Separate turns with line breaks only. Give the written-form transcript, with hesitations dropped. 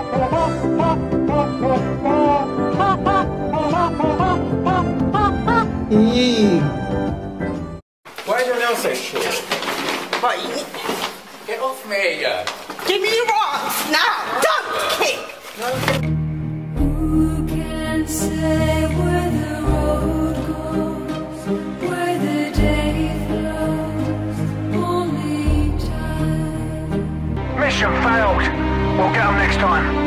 Why is your nail so short?
Right.
Get off me!
Give me your arms now! Don't kick!
Who can say where the road goes, where the day flows, only time.
Mission failed. We'll get them next time.